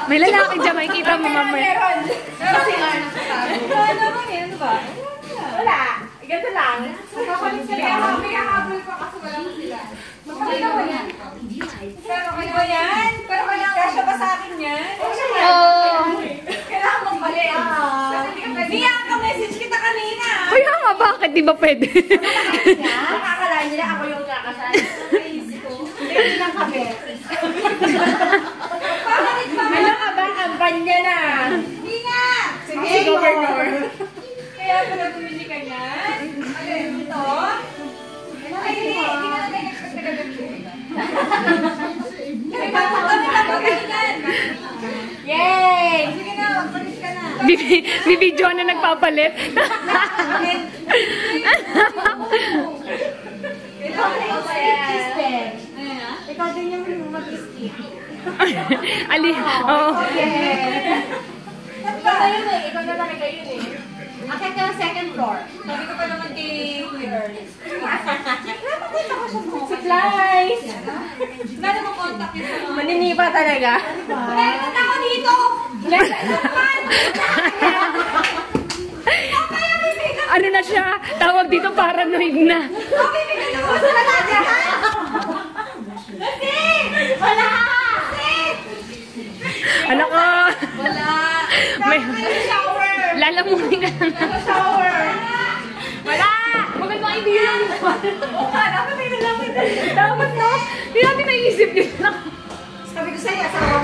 May lalaki dyan, makikita mo mamaya. Kasi nga, ano ba yan? Ano ba? Wala. Ganito lang. Kapalit sila. May kahabol pa kasi wala mo sila. Magkakita mo yan. Pero kayo ba yan? Pero kailangan kasya ba sa akin yan? Oo. Kailangan magbalik. Mia, ka-message kita kanina. Kaya nga, bakit? Di ba pwede? Nakakalain nila ako yung kakasal. Hindi lang kami. Ano ka ba? Kampanya na. Hindi nga. Sige, governor. Kaya pala bumili ka niyan? Ano ito? Ay, hindi. Hindi ka naman expect na gagawin. Kaya kami lang ganyan. Yay! Sige na, magpalis ka na. Bibidyo na nagpapalit. Ikaw din yung mag-skip. Ali, oo. Ikaw na yun eh. Ikaw na lang yun eh. Akit ka ng second floor. Sabi ko pa naman kay Kuya Early. Nakakita ko siya mo. Supplies! Meron mo contact yun sa mga. Maninipa talaga. Meron ako dito! Meron naman! Ano na siya? Tawag dito, paranoid na. Okay, bigyan ako sa talaga. Kasi! Wala! Ano ko? Wala! May Shower! lalamunin ka na. Shower! Wala! Maganda ang idea lang. Oo nga, dapat may nalaman na. Dapat no? Hindi natin naisip yun lang. Sabi ko sa'yo, asawa